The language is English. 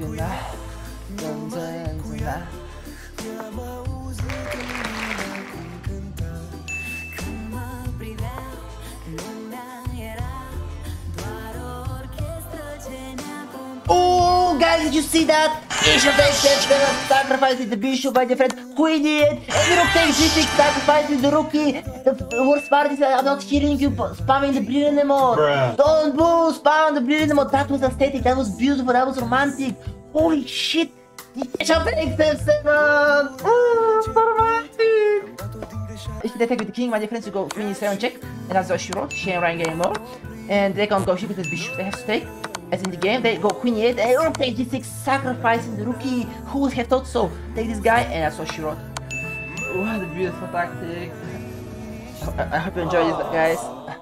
끝나 전쟁 끝나. Oh, guys, did you see that? Bishop takes that sacrificing the bishop by the friend Queen it. And the Rook takes G6, sacrificing the rookie. The worst part is that I'm not hearing you spamming the brilliant anymore. Bruh. Don't boo, spam the brilliant anymore. That was aesthetic, that was beautiful, that was romantic. Holy shit. Bishop takes F7. Oh, so romantic. If they take with the king, my dear friends, you go Queen E7 check. And that's what she wrote. She ain't running anymore. And they can't go ship with the bishop. They have to take. As in the game, they go Queen E8, and Rook takes G6, sacrificing the rookie. Who would have thought so? Take this guy, and that's what she wrote. What a beautiful tactic. I hope you enjoyed this, guys.